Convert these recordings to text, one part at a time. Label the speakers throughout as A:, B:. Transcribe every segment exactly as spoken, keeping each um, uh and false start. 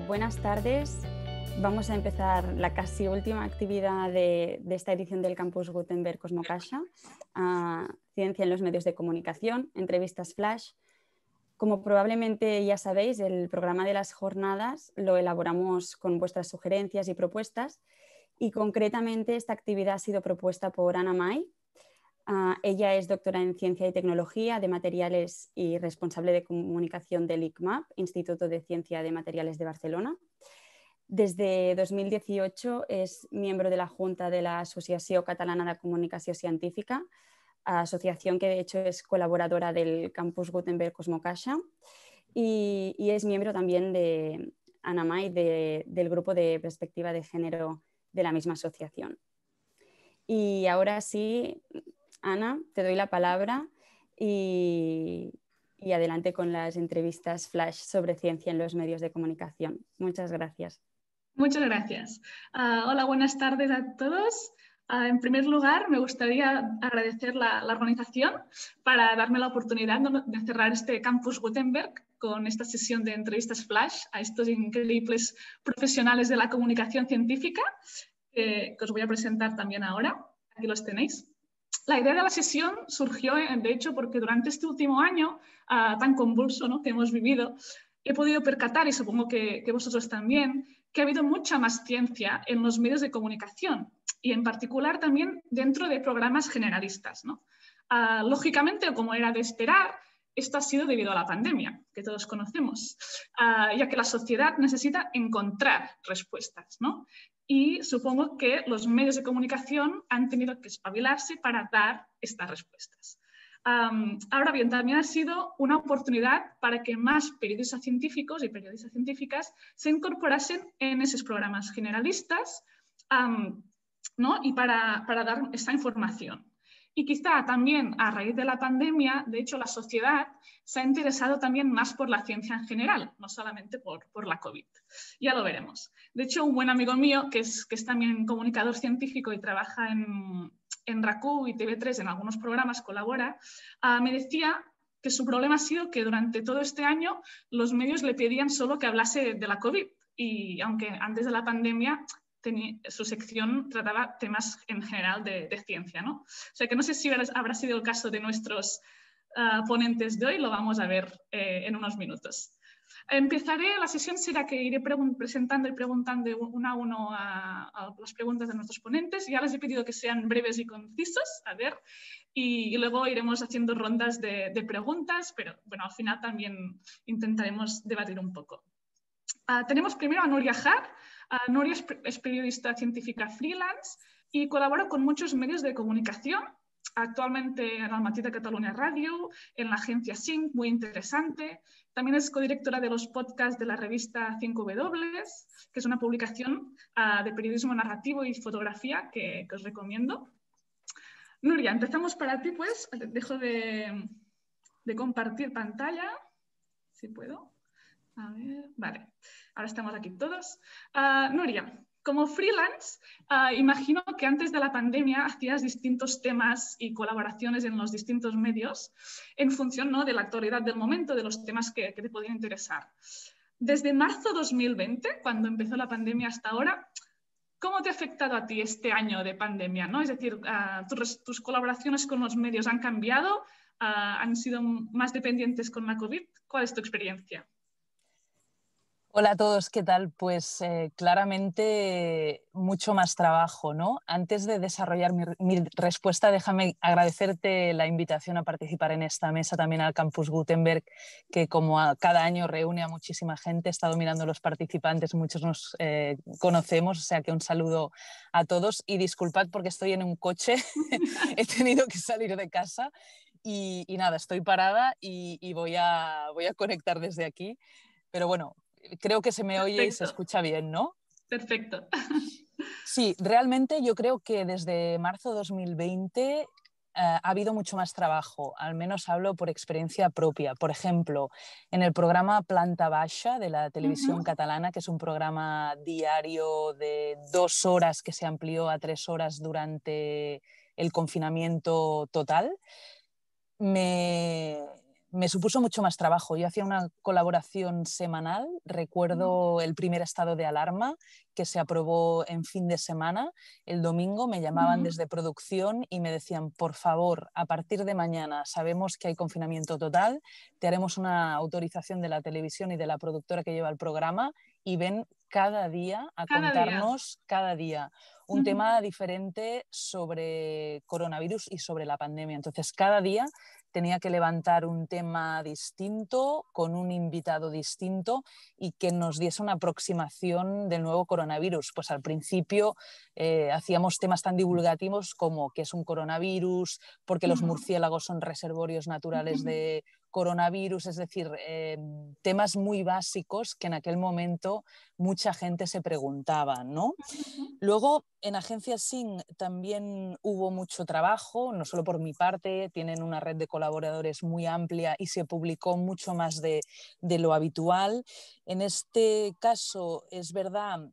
A: buenas tardes. Vamos a empezar la casi última actividad de, de esta edición del Campus Gutenberg Cosmocaixa, uh, Ciencia en los medios de comunicación, entrevistas flash. Como probablemente ya sabéis, el programa de las jornadas lo elaboramos con vuestras sugerencias y propuestas, y concretamente esta actividad ha sido propuesta por Ana May. Uh, ella es doctora en Ciencia y Tecnología de Materiales y responsable de comunicación del I C M A P, Instituto de Ciencia de Materiales de Barcelona. Desde dos mil dieciocho es miembro de la Junta de la Associació Catalana de Comunicació Científica, asociación que de hecho es colaboradora del Campus Gutenberg Cosmocaixa, y, y es miembro también de Ana May, de, del grupo de perspectiva de género de la misma asociación. Y ahora sí, Ana, te doy la palabra y, y adelante con las entrevistas flash sobre ciencia en los medios de comunicación. Muchas gracias.
B: Muchas gracias. Uh, hola, buenas tardes a todos. Uh, en primer lugar, me gustaría agradecer la, la organización para darme la oportunidad de cerrar este Campus Gutenberg con esta sesión de entrevistas flash a estos increíbles profesionales de la comunicación científica que, que os voy a presentar también ahora. Aquí los tenéis. La idea de la sesión surgió, de hecho, porque durante este último año uh, tan convulso, ¿no?, que hemos vivido, he podido percatar, y supongo que, que vosotros también, que ha habido mucha más ciencia en los medios de comunicación y en particular también dentro de programas generalistas, ¿no? Uh, lógicamente, como era de esperar, esto ha sido debido a la pandemia, que todos conocemos, uh, ya que la sociedad necesita encontrar respuestas, ¿no? Y supongo que los medios de comunicación han tenido que espabilarse para dar estas respuestas. Um, ahora bien, también ha sido una oportunidad para que más periodistas científicos y periodistas científicas se incorporasen en esos programas generalistas, um, ¿no?, y para, para dar esta información. Y quizá también a raíz de la pandemia, de hecho, la sociedad se ha interesado también más por la ciencia en general, no solamente por, por la COVID. Ya lo veremos. De hecho, un buen amigo mío, que es, que es también comunicador científico y trabaja en, en RACU y T V tres, en algunos programas colabora, uh, me decía que su problema ha sido que durante todo este año los medios le pedían solo que hablase de la COVID. Y aunque antes de la pandemia tenía, su sección trataba temas en general de, de ciencia, ¿no? O sea que no sé si habrá sido el caso de nuestros uh, ponentes de hoy, lo vamos a ver eh, en unos minutos. Empezaré, la sesión será que iré presentando y preguntando uno a uno a, a las preguntas de nuestros ponentes. Ya les he pedido que sean breves y concisos, a ver, y, y luego iremos haciendo rondas de, de preguntas, pero bueno, al final también intentaremos debatir un poco. Uh, tenemos primero a Núria Har. Uh, Núria es, es periodista científica freelance y colabora con muchos medios de comunicación. Actualmente en el Matí de Catalunya Radio, en la agencia Sync, muy interesante. También es codirectora de los podcasts de la revista cinco W, que es una publicación uh, de periodismo narrativo y fotografía que, que os recomiendo. Núria, empezamos para ti, pues. Dejo de, de compartir pantalla, si puedo. A ver, vale, ahora estamos aquí todos. Uh, Núria, como freelance, uh, imagino que antes de la pandemia hacías distintos temas y colaboraciones en los distintos medios en función, ¿no?, de la actualidad del momento, de los temas que, que te podían interesar. Desde marzo de dos mil veinte, cuando empezó la pandemia, hasta ahora, ¿cómo te ha afectado a ti este año de pandemia, ¿no? Es decir, uh, tus, tus colaboraciones con los medios han cambiado, uh, han sido más dependientes con la COVID. ¿Cuál es tu experiencia?
C: Hola a todos, ¿qué tal? Pues eh, claramente mucho más trabajo, ¿no? Antes de desarrollar mi, mi respuesta, déjame agradecerte la invitación a participar en esta mesa también al Campus Gutenberg, que como a, cada año reúne a muchísima gente. He estado mirando a los participantes, muchos nos eh, conocemos, o sea que un saludo a todos y disculpad porque estoy en un coche, he tenido que salir de casa y, y nada, estoy parada y, y voy, a, voy a conectar desde aquí, pero bueno, creo que se me oye Perfecto. Y se escucha bien, ¿no?
B: Perfecto.
C: Sí, realmente yo creo que desde marzo de dos mil veinte eh, ha habido mucho más trabajo, al menos hablo por experiencia propia. Por ejemplo, en el programa Planta Baixa de la televisión uh-huh. catalana, que es un programa diario de dos horas que se amplió a tres horas durante el confinamiento total, me... me supuso mucho más trabajo. Yo hacía una colaboración semanal, recuerdo el primer estado de alarma que se aprobó en fin de semana. El domingo me llamaban
B: Uh-huh.
C: desde producción y me decían, por favor, a partir de mañana sabemos que hay confinamiento total, te haremos una autorización de la televisión y de la productora que lleva el programa y ven cada día a
B: Cada
C: contarnos
B: día.
C: cada día un
B: Uh-huh.
C: tema diferente sobre coronavirus y sobre la pandemia. Entonces, cada día tenía que levantar un tema distinto, con un invitado distinto y que nos diese una aproximación del nuevo coronavirus. Pues al principio eh, hacíamos temas tan divulgativos como qué es un coronavirus, por qué los murciélagos son reservorios naturales de coronavirus, es decir, eh, temas muy básicos que en aquel momento mucha gente se preguntaba, ¿no? Luego, en Agencia S I N también hubo mucho trabajo, no solo por mi parte, tienen una red de colaboradores muy amplia y se publicó mucho más de, de lo habitual. En este caso, es verdad,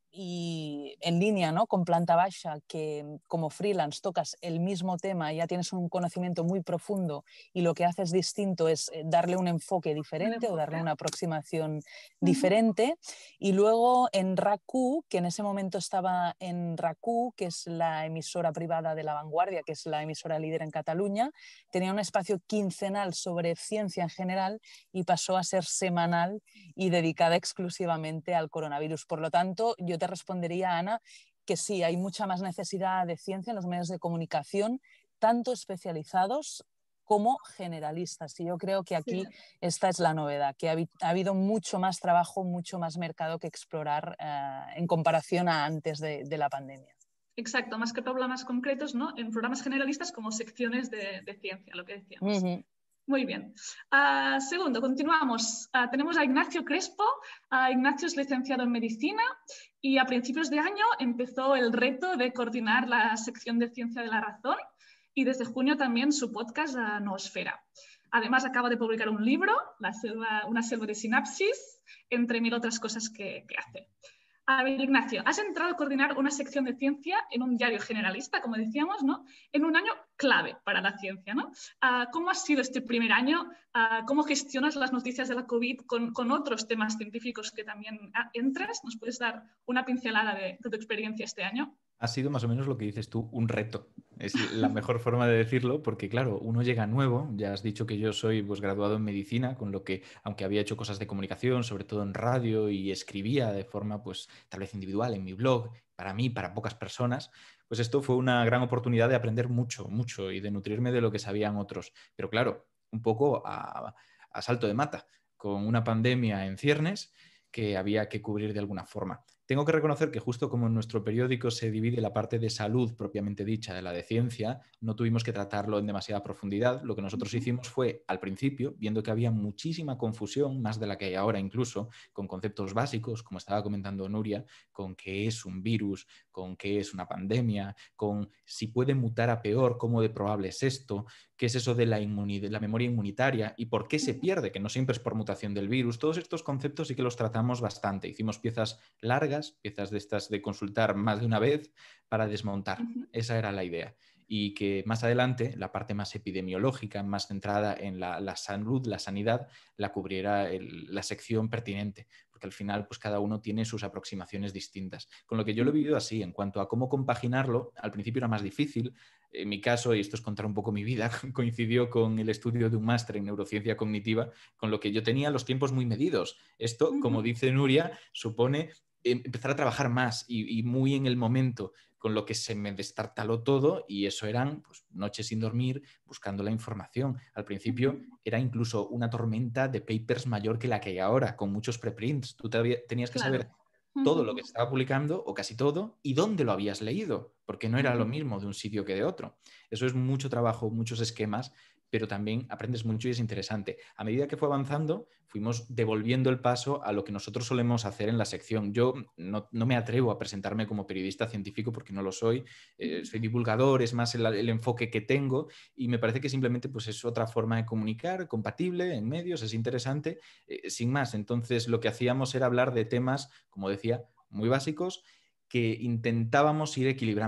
C: y en línea, ¿no?, con Planta Baixa, que como freelance tocas el mismo tema y ya tienes un conocimiento muy profundo y lo que haces distinto es darle un enfoque diferente
B: enfoque.
C: o darle una aproximación uh-huh. diferente. Y luego en R A C U, que en ese momento estaba en R A C U, que es la emisora privada de La Vanguardia, que es la emisora líder en Cataluña, tenía un espacio quincenal sobre ciencia en general y pasó a ser semanal y dedicada exclusivamente al coronavirus. Por lo tanto, yo te respondería, Ana, que sí, hay mucha más necesidad de ciencia en los medios de comunicación, tanto especializados como generalistas. Y yo creo que aquí sí. esta es la novedad, que ha, ha habido mucho más trabajo, mucho más mercado que explorar eh, en comparación a antes de, de la pandemia.
B: Exacto, más que problemas concretos, ¿no? En programas generalistas como secciones de, de ciencia, lo que decíamos. Uh-huh. Muy bien. Uh, segundo, continuamos. Uh, tenemos a Ignacio Crespo. Uh, Ignacio es licenciado en Medicina y a principios de año empezó el reto de coordinar la sección de Ciencia de la Razón y desde junio también su podcast uh, Noosfera. Además, acaba de publicar un libro, la selva, Una selva de sinapsis, entre mil otras cosas que, que hace. A ver, Ignacio, has entrado a coordinar una sección de ciencia en un diario generalista, como decíamos, ¿no?, en un año clave para la ciencia, ¿no? Uh, ¿Cómo ha sido este primer año? Uh, ¿Cómo gestionas las noticias de la COVID con, con otros temas científicos que también entras? ¿Nos puedes dar una pincelada de, de tu experiencia este año?
D: Ha sido más o menos lo que dices tú, un reto. Es la mejor forma de decirlo porque, claro, uno llega nuevo. Ya has dicho que yo soy pues, graduado en medicina, con lo que, aunque había hecho cosas de comunicación, sobre todo en radio, y escribía de forma, pues, tal vez individual en mi blog, para mí, para pocas personas, pues esto fue una gran oportunidad de aprender mucho, mucho y de nutrirme de lo que sabían otros. Pero, claro, un poco a, a salto de mata, con una pandemia en ciernes que había que cubrir de alguna forma. Tengo que reconocer que justo como en nuestro periódico se divide la parte de salud propiamente dicha de la de ciencia, no tuvimos que tratarlo en demasiada profundidad. Lo que nosotros hicimos fue, al principio, viendo que había muchísima confusión, más de la que hay ahora incluso, con conceptos básicos, como estaba comentando Nuria, con qué es un virus, con qué es una pandemia, con si puede mutar a peor, cómo de probable es esto, qué es eso de la, inmunidad, la memoria inmunitaria y por qué se pierde, que no siempre es por mutación del virus. Todos estos conceptos sí que los tratamos bastante. Hicimos piezas largas, piezas de estas de consultar más de una vez para desmontar. Uh-huh. Esa era la idea. Y que más adelante la parte más epidemiológica, más centrada en la, la salud, la sanidad, la cubriera el, la sección pertinente, porque al final pues cada uno tiene sus aproximaciones distintas. Con lo que yo lo he vivido así, en cuanto a cómo compaginarlo, al principio era más difícil. En mi caso, y esto es contar un poco mi vida, coincidió con el estudio de un máster en neurociencia cognitiva, con lo que yo tenía los tiempos muy medidos. Esto, uh-huh. como dice Nuria, supone empezar a trabajar más y, y muy en el momento, con lo que se me destartaló todo y eso eran pues, noches sin dormir buscando la información. Al principio era incluso una tormenta de papers mayor que la que hay ahora, con muchos preprints. Tú te, tenías que claro. saber todo lo que estaba publicando, o casi todo, y dónde lo habías leído, porque no era lo mismo de un sitio que de otro. Eso es mucho trabajo, muchos esquemas, pero también aprendes mucho y es interesante. A medida que fue avanzando, fuimos devolviendo el paso a lo que nosotros solemos hacer en la sección. Yo no, no me atrevo a presentarme como periodista científico porque no lo soy. Eh, soy divulgador, es más el, el enfoque que tengo y me parece que simplemente pues, es otra forma de comunicar, compatible en medios, es interesante, eh, sin más. Entonces, lo que hacíamos era hablar de temas, como decía, muy básicos que intentábamos ir equilibrando.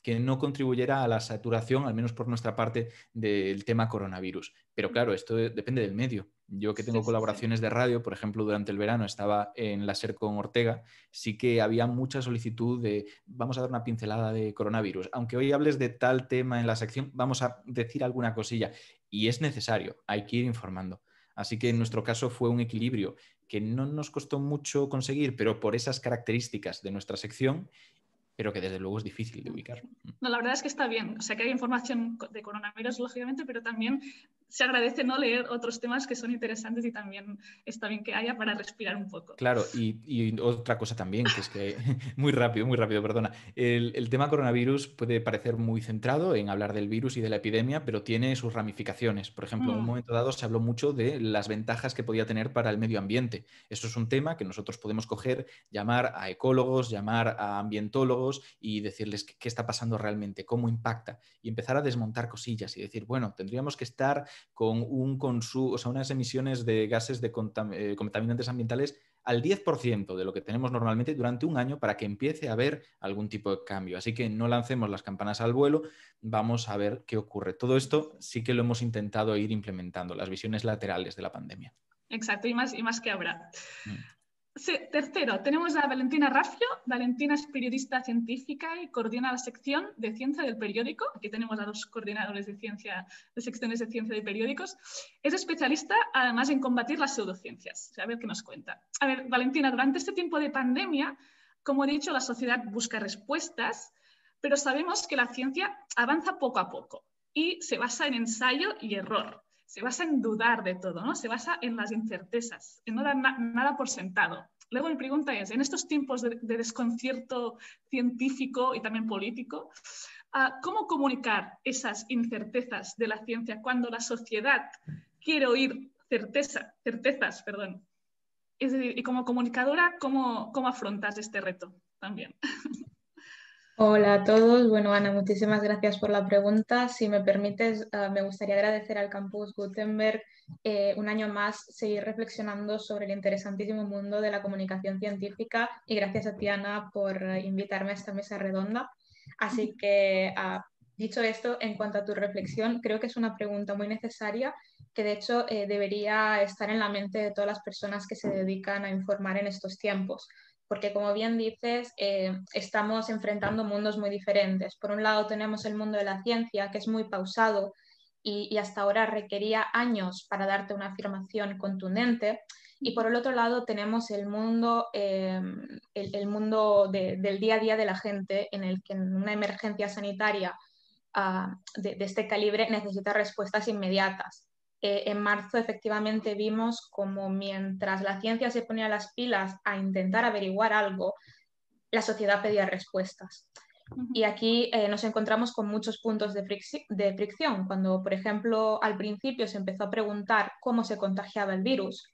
D: que no contribuyera a la saturación, al menos por nuestra parte, del tema coronavirus. Pero claro, esto depende del medio. Yo que tengo
B: Sí, sí,
D: colaboraciones
B: sí.
D: de radio, por ejemplo, durante el verano estaba en la SER con Ortega, sí que había mucha solicitud de vamos a dar una pincelada de coronavirus. Aunque hoy hables de tal tema en la sección, vamos a decir alguna cosilla. Y es necesario, hay que ir informando. Así que en nuestro caso fue un equilibrio que no nos costó mucho conseguir, pero por esas características de nuestra sección, pero que desde luego es difícil de ubicar.
B: No, la verdad es que está bien. O sea, que hay información de coronavirus, lógicamente, pero también se agradece no leer otros temas que son interesantes y también está bien que haya para respirar un poco.
D: Claro, y, y otra cosa también, que es que, muy rápido, muy rápido, perdona, el, el tema coronavirus puede parecer muy centrado en hablar del virus y de la epidemia, pero tiene sus ramificaciones. Por ejemplo, en un
B: Mm.
D: momento dado se habló mucho de las ventajas que podía tener para el medio ambiente. Eso es un tema que nosotros podemos coger, llamar a ecólogos, llamar a ambientólogos y decirles qué, qué está pasando realmente, cómo impacta, y empezar a desmontar cosillas y decir, bueno, tendríamos que estar con un consumo, o sea, unas emisiones de gases de contam eh, contaminantes ambientales al diez por ciento de lo que tenemos normalmente durante un año para que empiece a haber algún tipo de cambio. Así que no lancemos las campanas al vuelo, vamos a ver qué ocurre. Todo esto sí que lo hemos intentado ir implementando, las visiones laterales de la pandemia.
B: Exacto, y más, y más que habrá.
D: Mm.
B: Sí, tercero, tenemos a Valentina Rafio. Valentina es periodista científica y coordina la sección de ciencia del periódico. Aquí tenemos a dos coordinadores de ciencia, de secciones de ciencia de periódicos. Es especialista además en combatir las pseudociencias. O sea, a ver qué nos cuenta. A ver, Valentina, durante este tiempo de pandemia, como he dicho, la sociedad busca respuestas, pero sabemos que la ciencia avanza poco a poco y se basa en ensayo y error. Se basa en dudar de todo, ¿no? Se basa en las incertezas, en no dar na nada por sentado. Luego mi pregunta es, en estos tiempos de, de desconcierto científico y también político, uh, ¿cómo comunicar esas incertezas de la ciencia cuando la sociedad quiere oír certeza, certezas? Perdón. Es decir, y como comunicadora, ¿cómo, cómo afrontas este reto también?
E: Hola a todos. Bueno, Ana, muchísimas gracias por la pregunta. Si me permites, uh, me gustaría agradecer al Campus Gutenberg eh, un año más seguir reflexionando sobre el interesantísimo mundo de la comunicación científica y gracias a ti, Ana, por uh, invitarme a esta mesa redonda. Así que, uh, dicho esto, en cuanto a tu reflexión, creo que es una pregunta muy necesaria que de hecho eh, debería estar en la mente de todas las personas que se dedican a informar en estos tiempos. Porque como bien dices, eh, estamos enfrentando mundos muy diferentes. Por un lado tenemos el mundo de la ciencia, que es muy pausado y, y hasta ahora requería años para darte una afirmación contundente. Y por el otro lado tenemos el mundo, eh, el, el mundo de, del día a día de la gente, en el que en una emergencia sanitaria uh, de, de este calibre necesita respuestas inmediatas. Eh, en marzo efectivamente vimos como mientras la ciencia se ponía las pilas a intentar averiguar algo, la sociedad pedía respuestas. Y aquí eh, nos encontramos con muchos puntos de, fricci de fricción. Cuando, por ejemplo, al principio se empezó a preguntar cómo se contagiaba el virus,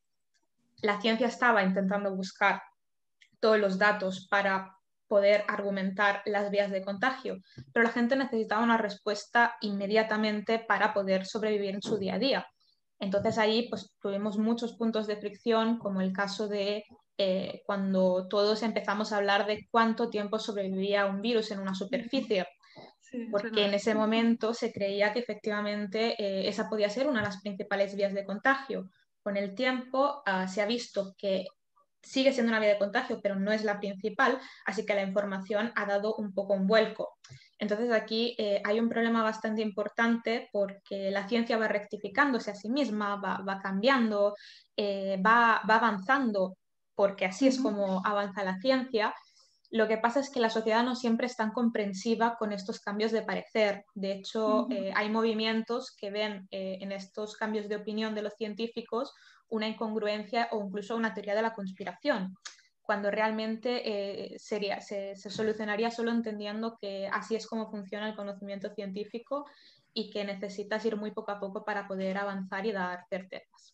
E: la ciencia estaba intentando buscar todos los datos para poder argumentar las vías de contagio, pero la gente necesitaba una respuesta inmediatamente para poder sobrevivir en su día a día. Entonces ahí pues, tuvimos muchos puntos de fricción, como el caso de eh, cuando todos empezamos a hablar de cuánto tiempo sobrevivía un virus en una superficie,
B: sí,
E: porque en ese momento se creía que efectivamente eh, esa podía ser una de las principales vías de contagio. Con el tiempo uh, se ha visto que sigue siendo una vía de contagio, pero no es la principal, así que la información ha dado un poco un vuelco. Entonces aquí eh, hay un problema bastante importante porque la ciencia va rectificándose a sí misma, va, va cambiando, eh, va, va avanzando, porque así es como avanza la ciencia. Lo que pasa es que la sociedad no siempre es tan comprensiva con estos cambios de parecer. De hecho, eh, hay movimientos que ven eh, en estos cambios de opinión de los científicos una incongruencia o incluso una teoría de la conspiración, cuando realmente eh, sería, se, se solucionaría solo entendiendo que así es como funciona el conocimiento científico y que necesitas ir muy poco a poco para poder avanzar y dar certezas.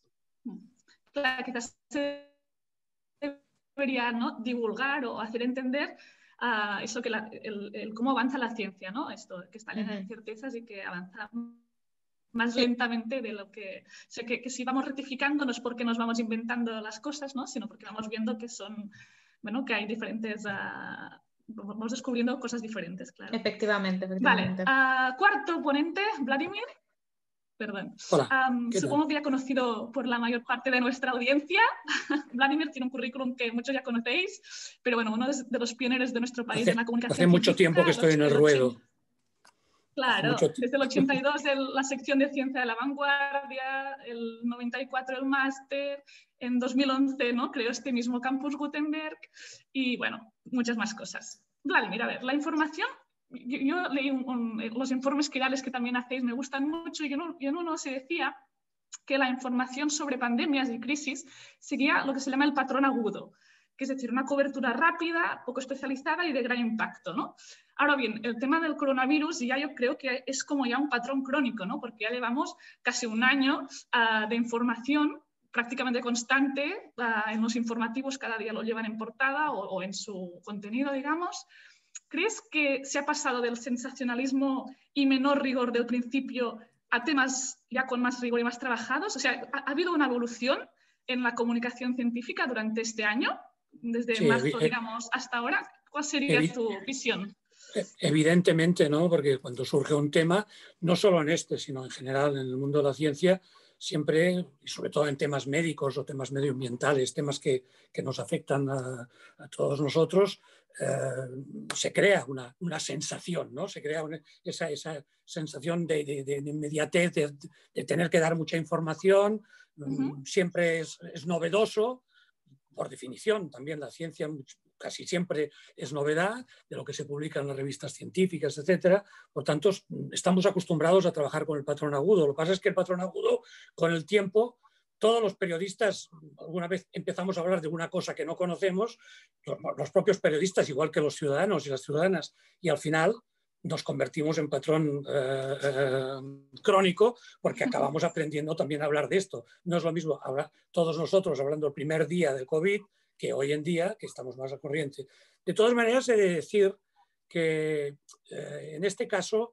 B: Claro, quizás se debería, ¿no?, divulgar o hacer entender uh, eso que la, el, el cómo avanza la ciencia, ¿no? Esto que está llena de certezas y que avanza más lentamente de lo que... O sea, que, que si vamos rectificando no es porque nos vamos inventando las cosas, ¿no?, sino porque vamos viendo que son... Bueno, que hay diferentes uh, vamos descubriendo cosas diferentes, claro.
E: Efectivamente, efectivamente.
B: Vale, uh, cuarto ponente, Vladimir. Perdón.
F: Hola,
B: um, supongo tal? que ya conocido por la mayor parte de nuestra audiencia. Vladimir tiene un currículum que muchos ya conocéis, pero bueno, uno de los pioneros de nuestro país
F: hace,
B: en la comunicación.
F: Hace mucho tiempo que estoy en el ruedo.
B: Claro, desde el ochenta y dos el, la sección de Ciencia de la Vanguardia, el noventa y cuatro el máster, en dos mil once, ¿no?, creó este mismo Campus Gutenberg y, bueno, muchas más cosas. Vladimir, a ver, la información, yo, yo leí un, un, los informes quirales que también hacéis, me gustan mucho, y en, un, y en uno se decía que la información sobre pandemias y crisis seguía lo que se llama el patrón agudo, que es decir, una cobertura rápida, poco especializada y de gran impacto, ¿no? Ahora bien, el tema del coronavirus ya yo creo que es como ya un patrón crónico, ¿no?, porque ya llevamos casi un año uh, de información prácticamente constante uh, en los informativos, cada día lo llevan en portada o, o en su contenido, digamos. ¿Crees que se ha pasado del sensacionalismo y menor rigor del principio a temas ya con más rigor y más trabajados? O sea, ¿ha, ha habido una evolución en la comunicación científica durante este año? Desde sí, marzo, digamos, hasta ahora. ¿Cuál sería tu visión?
F: Evidentemente, ¿no? Porque cuando surge un tema, no solo en este, sino en general en el mundo de la ciencia, siempre, y sobre todo en temas médicos o temas medioambientales, temas que, que nos afectan a, a todos nosotros, eh, se crea una, una sensación, ¿no? Se crea una, esa, esa sensación de, de, de inmediatez, de, de tener que dar mucha información, uh-huh. Siempre es, es novedoso. Por definición, también la ciencia casi siempre es novedad de lo que se publica en las revistas científicas, etcétera. Por tanto, estamos acostumbrados a trabajar con el patrón agudo. Lo que pasa es que el patrón agudo, con el tiempo, todos los periodistas, alguna vez empezamos a hablar de una cosa que no conocemos, los propios periodistas, igual que los ciudadanos y las ciudadanas, y al final nos convertimos en patrón eh, eh, crónico porque acabamos aprendiendo también a hablar de esto. No es lo mismo hablar, todos nosotros hablando el primer día del COVID que hoy en día, que estamos más al corriente. De todas maneras, he de decir que eh, en este caso,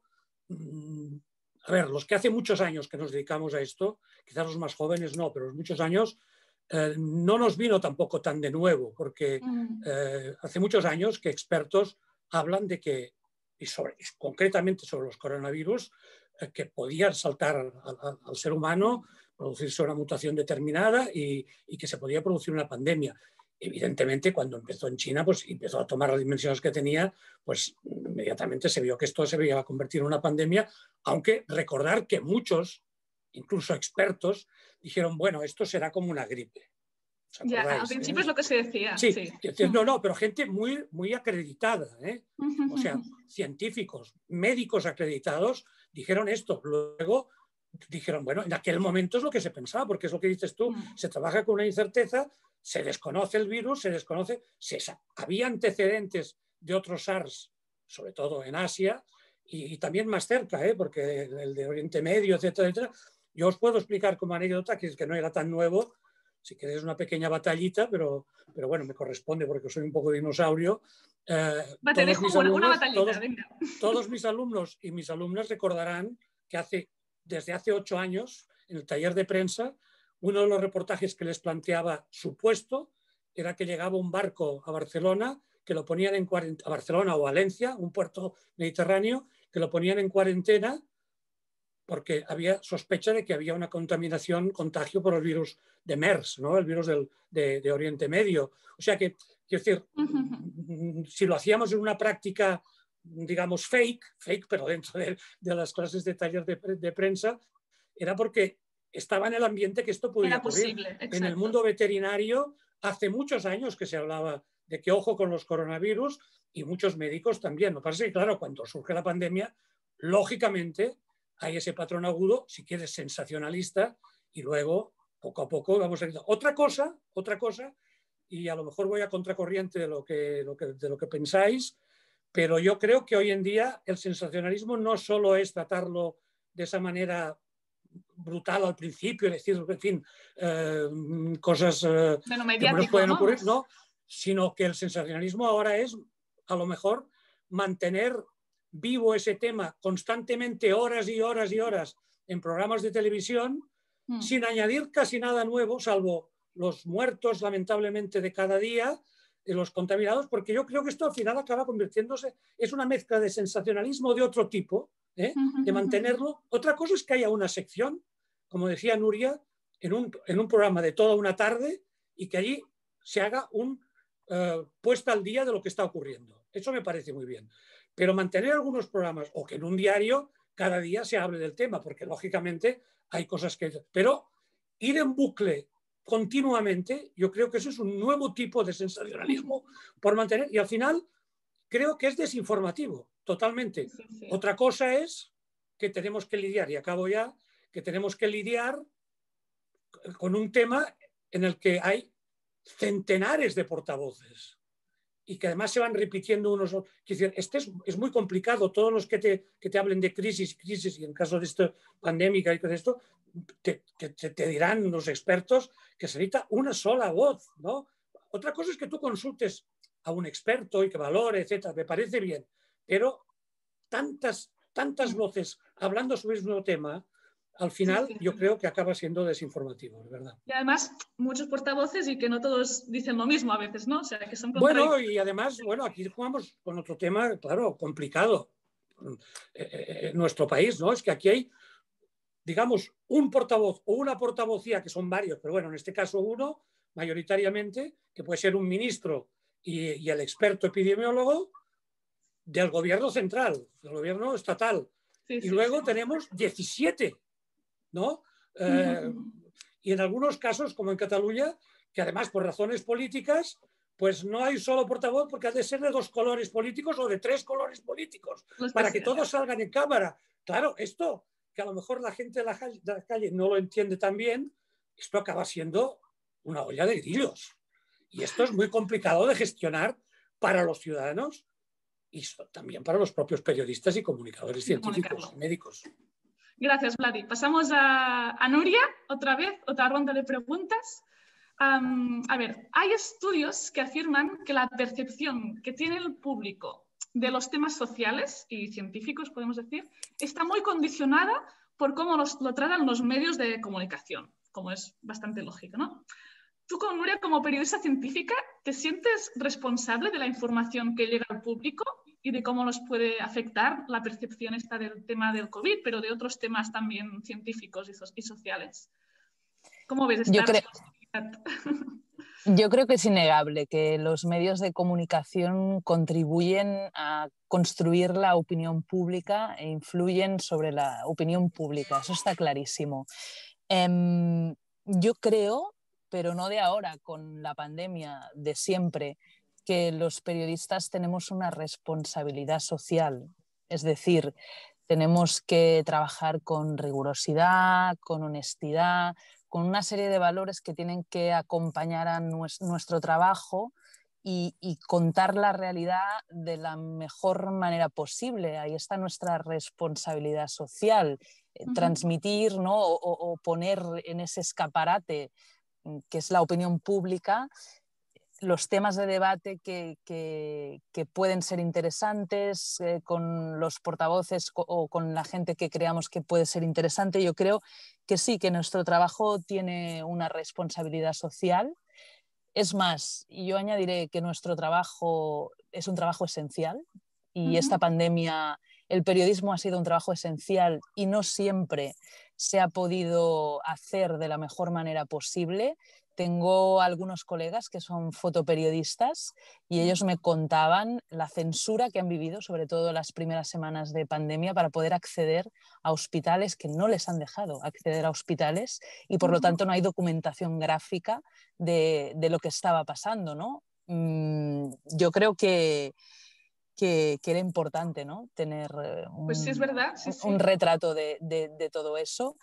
F: mmm, a ver, los que hace muchos años que nos dedicamos a esto, quizás los más jóvenes no, pero los muchos años, eh, no nos vino tampoco tan de nuevo, porque eh, hace muchos años que expertos hablan de que, y sobre, concretamente sobre los coronavirus, eh, que podían saltar al, al, al ser humano, producirse una mutación determinada y, y que se podía producir una pandemia. Evidentemente, cuando empezó en China, pues empezó a tomar las dimensiones que tenía, pues inmediatamente se vio que esto se iba a convertir en una pandemia, aunque recordar que muchos, incluso expertos, dijeron, bueno, esto será como una gripe.
B: Ya, al principio ¿eh? Es lo que se decía.
F: Sí, sí. No, no, pero gente muy, muy acreditada, ¿eh? O sea, científicos, médicos acreditados dijeron esto. Luego dijeron, bueno, en aquel momento es lo que se pensaba, porque es lo que dices tú, se trabaja con una incerteza, se desconoce el virus, se desconoce, se, había antecedentes de otros SARS, sobre todo en Asia, y, y también más cerca, ¿eh? Porque el de Oriente Medio, etcétera, etcétera. Yo os puedo explicar como anécdota, que es que no era tan nuevo, si queréis una pequeña batallita, pero, pero bueno, me corresponde porque soy un poco dinosaurio. Eh,
B: Va, te dejo una, una batallita,
F: todos,
B: venga.
F: Todos mis alumnos y mis alumnas recordarán que hace, desde hace ocho años, en el taller de prensa, uno de los reportajes que les planteaba supuesto era que llegaba un barco a Barcelona, que lo ponían en cuarentena, a Barcelona o Valencia, un puerto mediterráneo, que lo ponían en cuarentena porque había sospecha de que había una contaminación, contagio por el virus de MERS, ¿no? El virus del, de, de Oriente Medio. O sea que, quiero decir, uh-huh. si lo hacíamos en una práctica, digamos, fake, fake, pero dentro de, de las clases de taller de, de prensa, era porque estaba en el ambiente que esto podía
B: era
F: ocurrir.
B: Posible, exacto.
F: En el mundo veterinario, hace muchos años que se hablaba de que ojo con los coronavirus y muchos médicos también. Lo que pasa es que, claro, cuando surge la pandemia, lógicamente hay ese patrón agudo, si quieres, sensacionalista, y luego, poco a poco, vamos a ir. Otra cosa, otra cosa, y a lo mejor voy a contracorriente de lo que, lo que, de lo que pensáis, pero yo creo que hoy en día el sensacionalismo no solo es tratarlo de esa manera brutal al principio, decir, en fin, eh, cosas eh, que nos pueden ocurrir, ¿no? no, sino que el sensacionalismo ahora es, a lo mejor, mantener vivo ese tema constantemente horas y horas y horas en programas de televisión, mm. sin añadir casi nada nuevo, salvo los muertos, lamentablemente, de cada día, de los contaminados, porque yo creo que esto al final acaba convirtiéndose, es una mezcla de sensacionalismo de otro tipo, ¿eh? de mantenerlo. Otra cosa es que haya una sección, como decía Nuria, en un, en un programa de toda una tarde y que allí se haga un uh, puesta al día de lo que está ocurriendo. Eso me parece muy bien. Pero mantener algunos programas, o que en un diario cada día se hable del tema, porque lógicamente hay cosas que... Pero ir en bucle continuamente, yo creo que eso es un nuevo tipo de sensacionalismo por mantener, y al final creo que es desinformativo, totalmente. Sí, sí. Otra cosa es que tenemos que lidiar, y acabo ya, que tenemos que lidiar con un tema en el que hay centenares de portavoces y que además se van repitiendo unos... Este es, es muy complicado, todos los que te, que te hablen de crisis, crisis, y en caso de esto, pandémica y todo esto, te, te, te dirán los expertos que se necesita una sola voz, ¿no? Otra cosa es que tú consultes a un experto y que valore, etcétera, me parece bien, pero tantas, tantas voces hablando sobre el mismo tema, al final sí, sí, yo creo que acaba siendo desinformativo, ¿verdad?
B: Y además muchos portavoces y que no todos dicen lo mismo a veces, ¿no? O sea, que son
F: bueno, y además, bueno, aquí jugamos con otro tema, claro, complicado eh, en nuestro país, ¿no? Es que aquí hay, digamos, un portavoz o una portavocía, que son varios, pero bueno, en este caso uno, mayoritariamente, que puede ser un ministro y, y el experto epidemiólogo del gobierno central, del gobierno estatal. Sí, y sí, luego sí. tenemos diecisiete, ¿no? Eh, uh-huh. Y en algunos casos, como en Cataluña, que además por razones políticas, pues no hay solo portavoz porque ha de ser de dos colores políticos o de tres colores políticos para que todos salgan en cámara. Claro, esto, que a lo mejor la gente de la, calle, de la calle no lo entiende tan bien, esto acaba siendo una olla de grillos. Y esto es muy complicado de gestionar para los ciudadanos y también para los propios periodistas y comunicadores científicos y médicos.
B: Gracias, Vladi. Pasamos a, a Nuria, otra vez, otra ronda de preguntas. Um, a ver, hay estudios que afirman que la percepción que tiene el público de los temas sociales y científicos, podemos decir, está muy condicionada por cómo los, lo tratan los medios de comunicación, como es bastante lógico, ¿no? Tú, como Nuria, como periodista científica, ¿te sientes responsable de la información que llega al público y de cómo nos puede afectar la percepción esta del tema del COVID, pero de otros temas también científicos y, so y sociales? ¿Cómo ves esta
C: Yo creo,
B: responsabilidad?
C: Yo creo que es innegable que los medios de comunicación contribuyen a construir la opinión pública e influyen sobre la opinión pública. Eso está clarísimo. Eh, yo creo, pero no de ahora, con la pandemia, de siempre, que los periodistas tenemos una responsabilidad social. Es decir, tenemos que trabajar con rigurosidad, con honestidad, con una serie de valores que tienen que acompañar a nuestro trabajo y, y contar la realidad de la mejor manera posible. Ahí está nuestra responsabilidad social, uh-huh. transmitir, ¿no? o, o poner en ese escaparate que es la opinión pública los temas de debate que, que, que pueden ser interesantes eh, con los portavoces o con la gente que creamos que puede ser interesante. Yo creo que sí, que nuestro trabajo tiene una responsabilidad social. Es más, yo añadiré que nuestro trabajo es un trabajo esencial y uh-huh. esta pandemia, el periodismo ha sido un trabajo esencial y no siempre se ha podido hacer de la mejor manera posible. Tengo algunos colegas que son fotoperiodistas y ellos me contaban la censura que han vivido, sobre todo las primeras semanas de pandemia, para poder acceder a hospitales, que no les han dejado acceder a hospitales y por lo tanto no hay documentación gráfica de, de lo que estaba pasando, ¿no? Mm, yo creo que, que, que era importante, ¿no? Tener un,
B: pues sí, es verdad. Sí, sí.
C: un retrato de, de, de todo eso.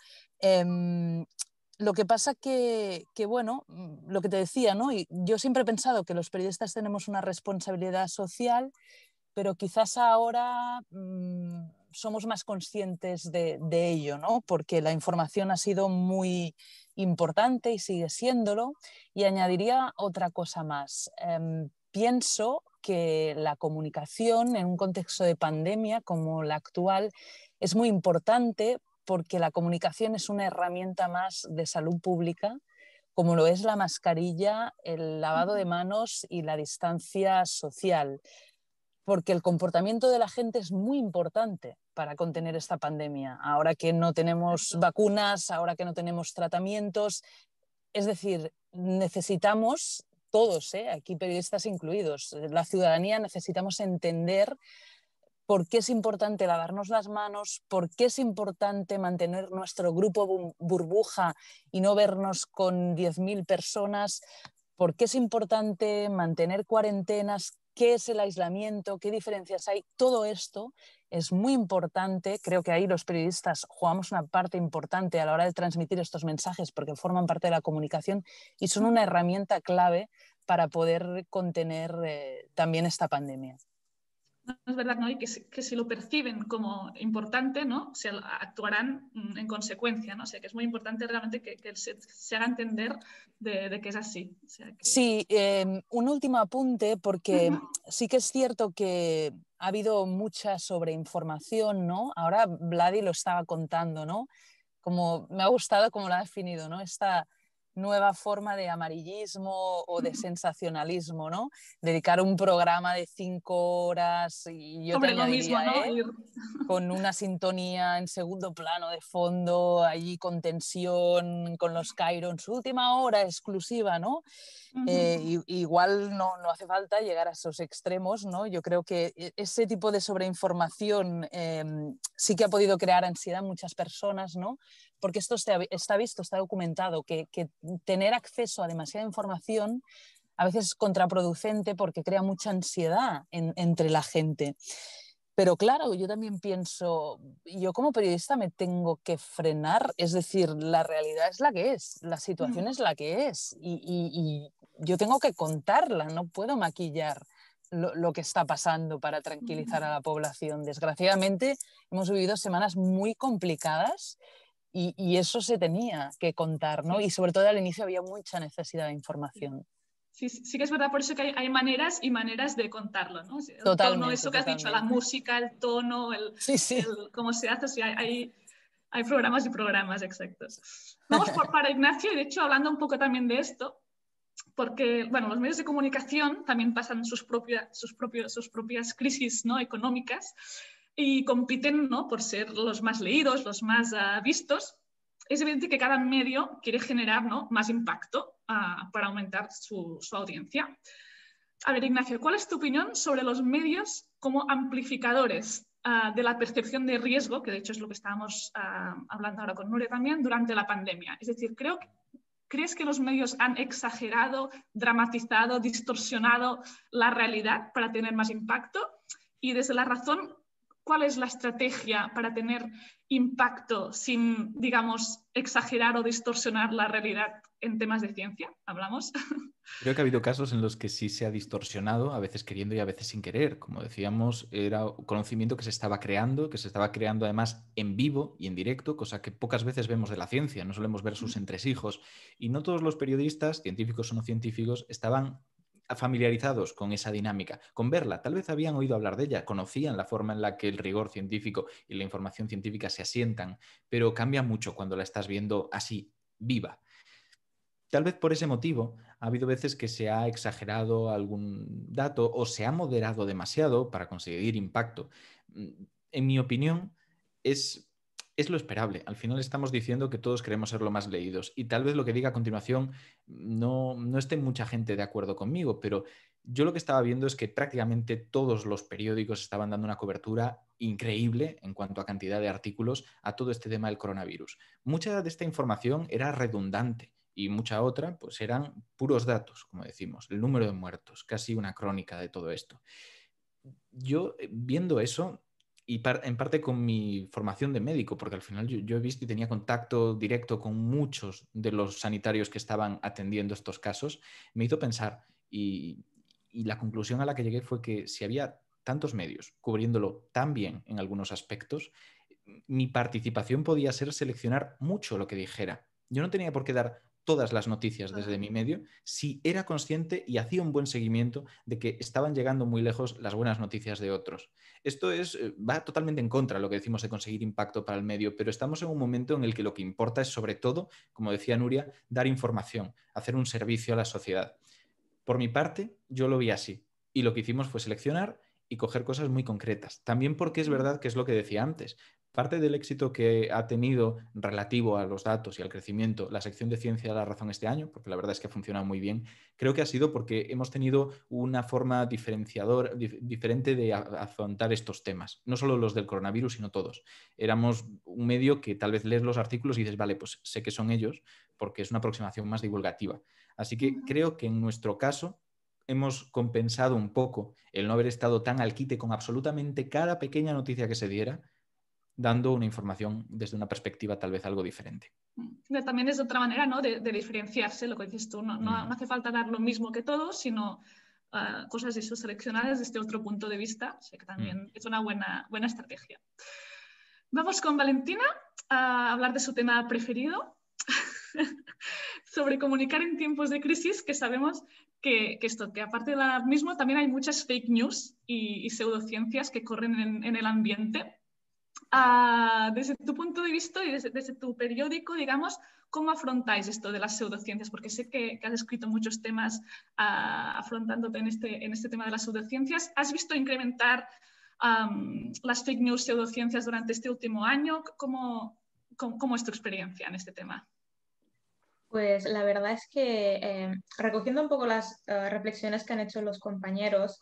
C: Eh, Lo que pasa que, que, bueno, lo que te decía, ¿no? Y yo siempre he pensado que los periodistas tenemos una responsabilidad social, pero quizás ahora mmm, somos más conscientes de, de ello, ¿no? Porque la información ha sido muy importante y sigue siéndolo. Y añadiría otra cosa más. Eh, pienso que la comunicación en un contexto de pandemia como la actual es muy importante, porque la comunicación es una herramienta más de salud pública, como lo es la mascarilla, el lavado de manos y la distancia social, porque el comportamiento de la gente es muy importante para contener esta pandemia. Ahora que no tenemos vacunas, ahora que no tenemos tratamientos, es decir, necesitamos todos, ¿eh? Aquí periodistas incluidos, la ciudadanía necesitamos entender por qué es importante lavarnos las manos, por qué es importante mantener nuestro grupo burbuja y no vernos con diez mil personas, por qué es importante mantener cuarentenas, qué es el aislamiento, qué diferencias hay. Todo esto es muy importante. Creo que ahí los periodistas jugamos una parte importante a la hora de transmitir estos mensajes porque forman parte de la comunicación y son una herramienta clave para poder contener eh, también esta pandemia.
B: Es verdad, ¿no? Y que si, que si lo perciben como importante, ¿no? Se actuarán en consecuencia, ¿no? O sea, que es muy importante realmente que, que se, se haga entender de, de que es así. O sea, que...
C: Sí, eh, un último apunte, porque uh-huh. sí que es cierto que ha habido mucha sobreinformación, ¿no? Ahora Vladi lo estaba contando, ¿no? Como me ha gustado cómo lo ha definido, ¿no? Esta nueva forma de amarillismo o de sensacionalismo, ¿no? Dedicar un programa de cinco horas y yo
B: Sobre
C: te añadiría,
B: lo mismo, ¿no?
C: ¿eh? Con una sintonía en segundo plano de fondo, allí con tensión, con los Chiron, su última hora exclusiva, ¿no? Uh-huh. Eh, igual no, no hace falta llegar a esos extremos, ¿no? Yo creo que ese tipo de sobreinformación eh, sí que ha podido crear ansiedad en muchas personas, ¿no? Porque esto está, está visto, está documentado, que, que tener acceso a demasiada información a veces es contraproducente porque crea mucha ansiedad en, entre la gente. Pero claro, yo también pienso, yo como periodista me tengo que frenar, es decir, la realidad es la que es, la situación es la que es y, y, y yo tengo que contarla, no puedo maquillar lo, lo que está pasando para tranquilizar a la población. Desgraciadamente hemos vivido semanas muy complicadas y, y eso se tenía que contar, ¿no? Y sobre todo al inicio había mucha necesidad de información.
B: Sí, sí que es verdad, por eso que hay, hay maneras y maneras de contarlo, ¿no? El
C: totalmente,
B: tono, eso que
C: totalmente.
B: has dicho, la música, el tono, el,
C: sí, sí.
B: el cómo se hace, o sea, hay, hay programas y programas, exactos. Vamos por, para Ignacio, y de hecho hablando un poco también de esto, porque, bueno, los medios de comunicación también pasan sus, propia, sus, propios, sus propias crisis, ¿no? Económicas y compiten, ¿no? Por ser los más leídos, los más uh, vistos. Es evidente que cada medio quiere generar, ¿no? Más impacto uh, para aumentar su, su audiencia. A ver, Ignacio, ¿cuál es tu opinión sobre los medios como amplificadores uh, de la percepción de riesgo, que de hecho es lo que estábamos uh, hablando ahora con Nuria también, durante la pandemia? Es decir, creo que, ¿crees que los medios han exagerado, dramatizado, distorsionado la realidad para tener más impacto? Y desde la razón, ¿cuál es la estrategia para tener impacto sin, digamos, exagerar o distorsionar la realidad en temas de ciencia? ¿Hablamos?
D: Creo que ha habido casos en los que sí se ha distorsionado, a veces queriendo y a veces sin querer. Como decíamos, era un conocimiento que se estaba creando, que se estaba creando además en vivo y en directo, cosa que pocas veces vemos de la ciencia, no solemos ver sus entresijos. Y no todos los periodistas, científicos o no científicos, estaban familiarizados con esa dinámica, con verla. Tal vez habían oído hablar de ella, conocían la forma en la que el rigor científico y la información científica se asientan, pero cambia mucho cuando la estás viendo así, viva. Tal vez por ese motivo ha habido veces que se ha exagerado algún dato o se ha moderado demasiado para conseguir impacto. En mi opinión, es, es lo esperable. Al final estamos diciendo que todos queremos ser lo más leídos y tal vez lo que diga a continuación no, no esté mucha gente de acuerdo conmigo, pero yo lo que estaba viendo es que prácticamente todos los periódicos estaban dando una cobertura increíble en cuanto a cantidad de artículos a todo este tema del coronavirus. Mucha de esta información era redundante. Y mucha otra, pues eran puros datos, como decimos, el número de muertos, casi una crónica de todo esto. Yo, viendo eso, y par, en parte con mi formación de médico, porque al final yo, yo he visto y tenía contacto directo con muchos de los sanitarios que estaban atendiendo estos casos, me hizo pensar, y, y la conclusión a la que llegué fue que si había tantos medios cubriéndolo tan bien en algunos aspectos, mi participación podía ser seleccionar mucho lo que dijera. Yo no tenía por qué dar todas las noticias desde mi medio si era consciente y hacía un buen seguimiento de que estaban llegando muy lejos las buenas noticias de otros. Esto es, va totalmente en contra de lo que decimos de conseguir impacto para el medio, pero estamos en un momento en el que lo que importa es, sobre todo, como decía Nuria, dar información, hacer un servicio a la sociedad. Por mi parte, yo lo vi así, y lo que hicimos fue seleccionar y coger cosas muy concretas. También porque es verdad que es lo que decía antes. Parte del éxito que ha tenido relativo a los datos y al crecimiento la sección de Ciencia de la Razón este año, porque la verdad es que ha funcionado muy bien, creo que ha sido porque hemos tenido una forma diferenciador, dif diferente de afrontar estos temas. No solo los del coronavirus, sino todos. Éramos un medio que tal vez lees los artículos y dices, vale, pues sé que son ellos, porque es una aproximación más divulgativa. Así que creo que en nuestro caso hemos compensado un poco el no haber estado tan al quite con absolutamente cada pequeña noticia que se diera, dando una información desde una perspectiva tal vez algo diferente.
B: También es otra manera, ¿no?, de, de diferenciarse, lo que dices tú. No, no, no hace falta dar lo mismo que todos, sino uh, cosas eso, seleccionadas desde otro punto de vista. O sea, que también mm. es una buena, buena estrategia. Vamos con Valentina a hablar de su tema preferido, sobre comunicar en tiempos de crisis, que sabemos que, que esto, que aparte del alarmismo también hay muchas fake news y, y pseudociencias que corren en, en el ambiente. Uh, desde tu punto de vista y desde, desde tu periódico, digamos, ¿cómo afrontáis esto de las pseudociencias? Porque sé que, que has escrito muchos temas uh, afrontándote en este, en este tema de las pseudociencias. ¿Has visto incrementar um, las fake news, pseudociencias durante este último año? ¿Cómo, cómo, cómo es tu experiencia en este tema?
E: Pues la verdad es que eh, recogiendo un poco las uh, reflexiones que han hecho los compañeros,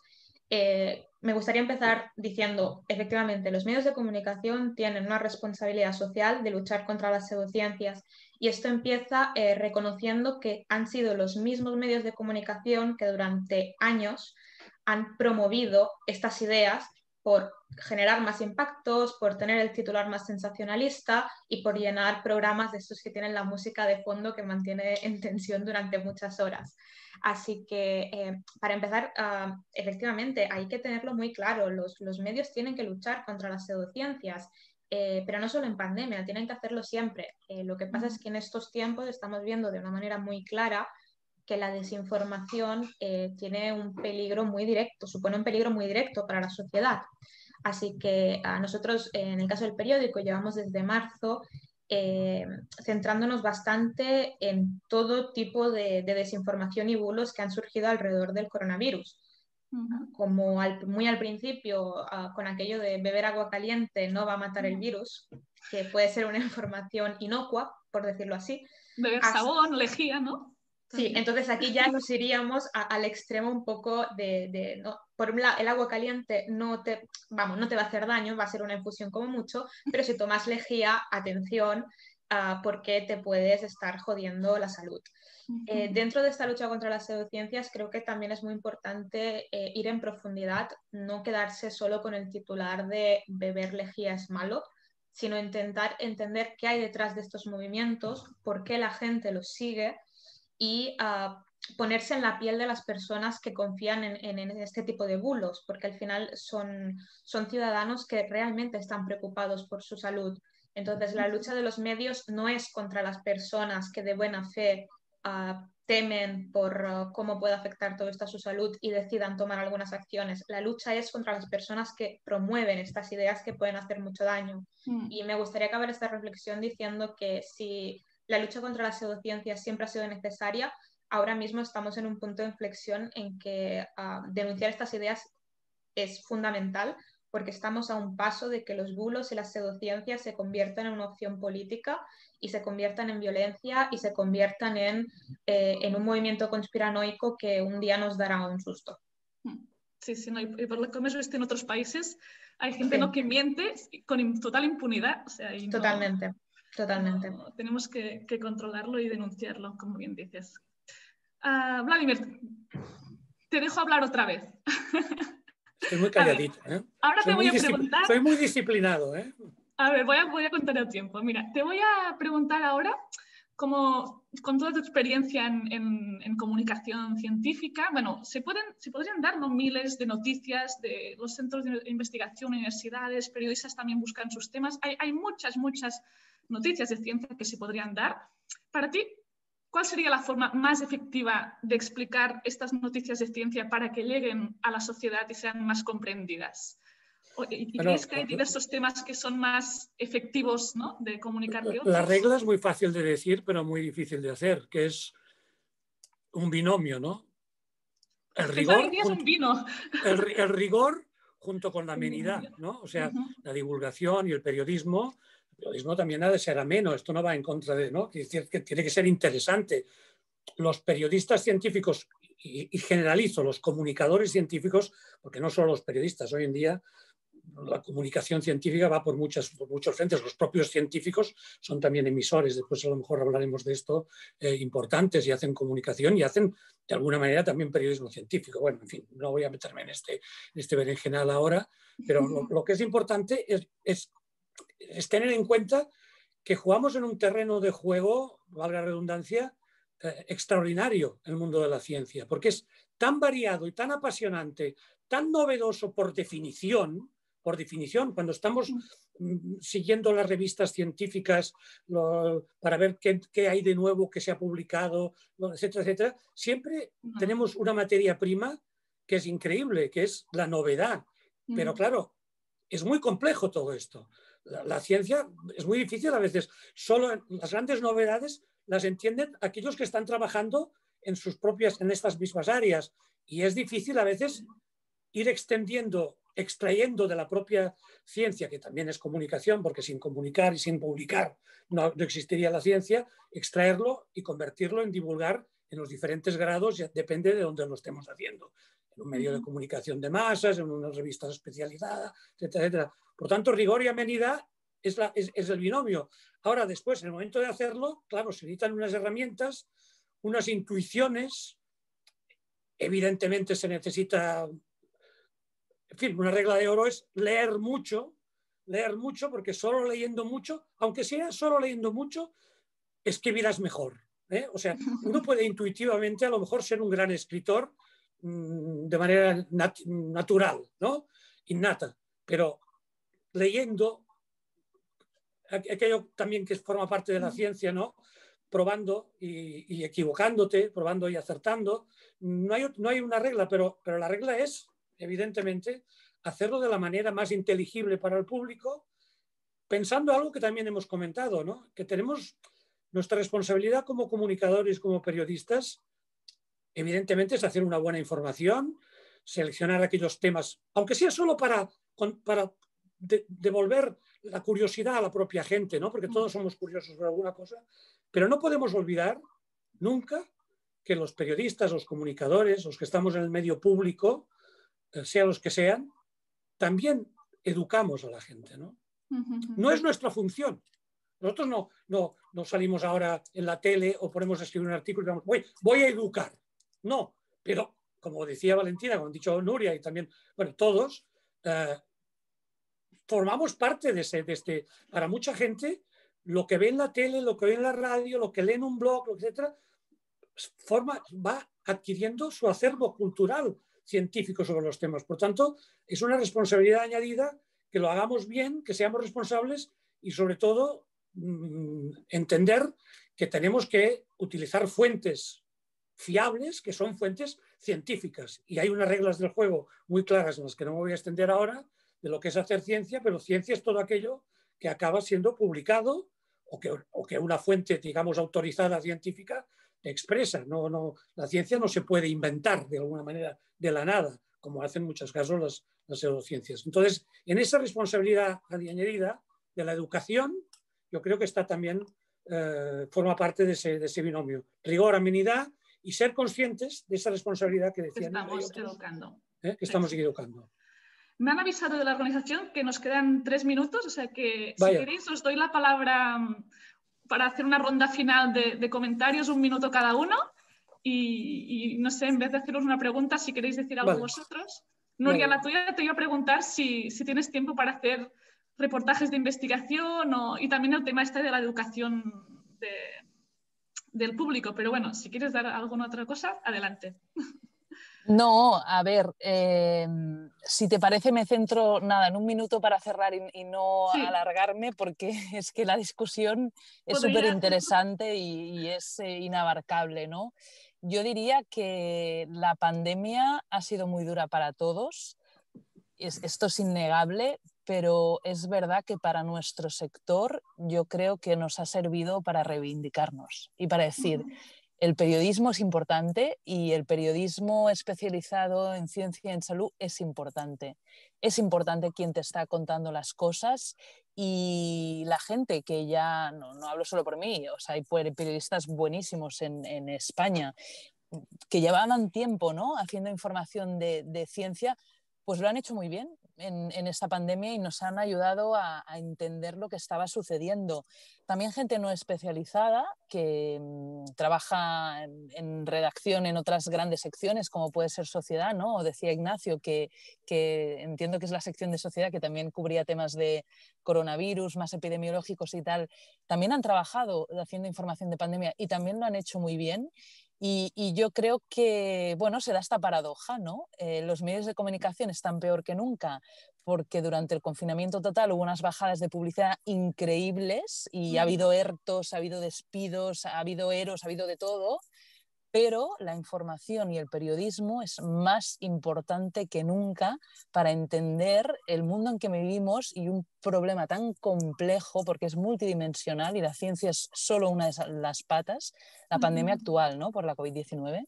E: eh, me gustaría empezar diciendo, efectivamente, los medios de comunicación tienen una responsabilidad social de luchar contra las pseudociencias, y esto empieza eh, reconociendo que han sido los mismos medios de comunicación que durante años han promovido estas ideas por generar más impactos, por tener el titular más sensacionalista y por llenar programas de estos que tienen la música de fondo que mantiene en tensión durante muchas horas. Así que, eh, para empezar, uh, efectivamente, hay que tenerlo muy claro. Los, los medios tienen que luchar contra las pseudociencias, eh, pero no solo en pandemia, tienen que hacerlo siempre. Eh, lo que pasa es que en estos tiempos estamos viendo de una manera muy clara que la desinformación eh, tiene un peligro muy directo, supone un peligro muy directo para la sociedad. Así que a nosotros, en el caso del periódico, llevamos desde marzo eh, centrándonos bastante en todo tipo de, de desinformación y bulos que han surgido alrededor del coronavirus. Uh-huh. Como al, muy al principio, uh, con aquello de beber agua caliente no va a matar el virus, que puede ser una información inocua, por decirlo así.
B: Beber Hasta... sabón, lejía, ¿no?
E: Sí, entonces aquí ya nos iríamos a, al extremo un poco de, de ¿no? Por un lado, el agua caliente no te, vamos, no te va a hacer daño, va a ser una infusión como mucho, pero si tomas lejía, atención, uh, porque te puedes estar jodiendo la salud. Uh-huh. Eh, dentro de esta lucha contra las pseudociencias creo que también es muy importante eh, ir en profundidad, no quedarse solo con el titular de beber lejía es malo, sino intentar entender qué hay detrás de estos movimientos, por qué la gente los sigue, y uh, ponerse en la piel de las personas que confían en, en, en este tipo de bulos, porque al final son, son ciudadanos que realmente están preocupados por su salud. Entonces, la lucha de los medios no es contra las personas que de buena fe uh, temen por uh, cómo puede afectar todo esto a su salud y decidan tomar algunas acciones. La lucha es contra las personas que promueven estas ideas que pueden hacer mucho daño. Mm. Y me gustaría acabar esta reflexión diciendo que si la lucha contra las pseudociencias siempre ha sido necesaria, ahora mismo estamos en un punto de inflexión en que uh, denunciar estas ideas es fundamental, porque estamos a un paso de que los bulos y las pseudociencias se conviertan en una opción política y se conviertan en violencia y se conviertan en, eh, en un movimiento conspiranoico que un día nos dará un susto.
B: Sí, sí, no, y por lo que hemos visto en otros países, hay gente sí. no que miente con total impunidad. O sea, y no...
E: Totalmente. Totalmente.
B: No, tenemos que, que controlarlo y denunciarlo, como bien dices. Uh, Vladimir, te dejo hablar otra vez.
F: Estoy muy calladito. ¿eh?
B: Ahora
F: soy
B: te voy a preguntar...
F: Soy muy disciplinado. ¿eh?
B: A ver, voy a, voy a contar el tiempo. Mira, te voy a preguntar ahora, como, con toda tu experiencia en, en, en comunicación científica, bueno, se, pueden, se podrían dar, ¿no?, miles de noticias de los centros de investigación, universidades, periodistas también buscan sus temas. Hay, hay muchas, muchas... noticias de ciencia que se podrían dar. Para ti, ¿cuál sería la forma más efectiva de explicar estas noticias de ciencia para que lleguen a la sociedad y sean más comprendidas? ¿Y
F: bueno,
B: creéis que hay diversos temas que son más efectivos, ¿no?, de comunicar que otros?
F: La regla es muy fácil de decir, pero muy difícil de hacer, que es un binomio, ¿no? El rigor,
B: es un vino.
F: El, el rigor junto con la amenidad, ¿no? O sea,
B: uh-huh.
F: la divulgación y el periodismo, el periodismo también ha de ser ameno, esto no va en contra de, ¿no? Quiere decir que tiene que ser interesante. Los periodistas científicos, y, y generalizo, los comunicadores científicos, porque no solo los periodistas, hoy en día la comunicación científica va por, muchas, por muchos frentes. Los propios científicos son también emisores, después a lo mejor hablaremos de esto, eh, importantes, y hacen comunicación y hacen de alguna manera también periodismo científico. Bueno, en fin, no voy a meterme en este, en este berenjenal ahora, pero lo, lo que es importante es, es, es tener en cuenta que jugamos en un terreno de juego, valga la redundancia, eh, extraordinario el mundo de la ciencia, porque es tan variado y tan apasionante, tan novedoso por definición, por definición, cuando estamos mm, siguiendo las revistas científicas lo, para ver qué, qué hay de nuevo que se ha publicado, etcétera, etcétera, siempre uh-huh. tenemos una materia prima que es increíble, que es la novedad. Uh-huh. Pero claro, es muy complejo todo esto. La, la ciencia es muy difícil a veces. Solo las grandes novedades las entienden aquellos que están trabajando en sus propias, en estas mismas áreas. Y es difícil a veces ir extendiendo, extrayendo de la propia ciencia, que también es comunicación, porque sin comunicar y sin publicar no, no existiría la ciencia, extraerlo y convertirlo en divulgar en los diferentes grados, ya depende de dónde lo estemos haciendo. En un medio de comunicación de masas, en una revista especializada, etcétera, etcétera. Por tanto, rigor y amenidad es, la, es, es el binomio. Ahora, después, en el momento de hacerlo, claro, se necesitan unas herramientas, unas intuiciones, evidentemente se necesita... En fin, una regla de oro es leer mucho, leer mucho, porque solo leyendo mucho, aunque sea solo leyendo mucho, escribirás mejor, ¿eh? O sea, uno puede intuitivamente a lo mejor ser un gran escritor mmm, de manera nat natural, ¿no? Innata, pero leyendo, aquello también que forma parte de la ciencia, ¿no? Probando y, y equivocándote, probando y acertando, no hay, no hay una regla, pero, pero la regla es, evidentemente, hacerlo de la manera más inteligible para el público, pensando algo que también hemos comentado, ¿no? Que tenemos nuestra responsabilidad como comunicadores, como periodistas, evidentemente es hacer una buena información, seleccionar aquellos temas, aunque sea solo para, para de, devolver la curiosidad a la propia gente, ¿no? Porque todos somos curiosos por alguna cosa, pero no podemos olvidar nunca que los periodistas, los comunicadores, los que estamos en el medio público, sean los que sean, también educamos a la gente, ¿no? No es nuestra función. Nosotros no, no, no salimos ahora en la tele o ponemos a escribir un artículo y digamos, voy, voy a educar. No, pero como decía Valentina, como han dicho Nuria y también, bueno, todos, eh, formamos parte de, ese, de este, para mucha gente, lo que ve en la tele, lo que ve en la radio, lo que lee en un blog, etcétera, forma, va adquiriendo su acervo cultural científico sobre los temas. Por tanto, es una responsabilidad añadida que lo hagamos bien, que seamos responsables y sobre todo mmm, entender que tenemos que utilizar fuentes fiables, que son fuentes científicas. Y hay unas reglas del juego muy claras en las que no me voy a extender ahora de lo que es hacer ciencia, pero ciencia es todo aquello que acaba siendo publicado o que, o que una fuente, digamos, autorizada científica expresa. No, no, la ciencia no se puede inventar de alguna manera de la nada, como hacen en muchos casos las, las pseudociencias. Entonces, en esa responsabilidad añadida de la educación, yo creo que está también, eh, forma parte de ese, de ese binomio. Rigor, amenidad y ser conscientes de esa responsabilidad que decían.
B: Estamos
F: otros,
B: educando.
F: ¿eh? Que estamos educando.
B: Me han avisado de la organización que nos quedan tres minutos, o sea que
F: Vaya.
B: Si queréis os doy la palabra para hacer una ronda final de, de comentarios, un minuto cada uno. Y, y no sé, en vez de haceros una pregunta, si queréis decir algo
F: Vale.
B: vosotros. Nuria,
F: Vale.
B: la tuya te iba a preguntar si, si tienes tiempo para hacer reportajes de investigación o, y también el tema este de la educación de, del público. Pero bueno, si quieres dar alguna otra cosa, adelante.
C: No, a ver, eh, si te parece me centro, nada, en un minuto para cerrar y, y no
B: Sí.
C: alargarme, porque es que la discusión es
B: Podría-
C: súper interesante y, y es eh, inabarcable, ¿no? Yo diría que la pandemia ha sido muy dura para todos, es, esto es innegable, pero es verdad que para nuestro sector yo creo que nos ha servido para reivindicarnos y para decir, el periodismo es importante y el periodismo especializado en ciencia y en salud es importante. Es importante quien te está contando las cosas y la gente que ya, no, no hablo solo por mí, o sea, hay periodistas buenísimos en, en España que llevaban tiempo, ¿no?, haciendo información de, de ciencia, pues lo han hecho muy bien en, en esta pandemia y nos han ayudado a, a entender lo que estaba sucediendo. También gente no especializada que mmm, trabaja en, en redacción en otras grandes secciones, como puede ser Sociedad, ¿no? O decía Ignacio, que, que entiendo que es la sección de Sociedad, que también cubría temas de coronavirus, más epidemiológicos y tal. También han trabajado haciendo información de pandemia y también lo han hecho muy bien. Y, y yo creo que, bueno, se da esta paradoja, ¿no? Eh, los medios de comunicación están peor que nunca porque durante el confinamiento total hubo unas bajadas de publicidad increíbles y ha habido ERTOs, ha habido despidos, ha habido EROs, ha habido de todo, pero la información y el periodismo es más importante que nunca para entender el mundo en que vivimos y un problema tan complejo, porque es multidimensional y la ciencia es solo una de las patas, la pandemia actual, ¿no?, por la COVID diecinueve.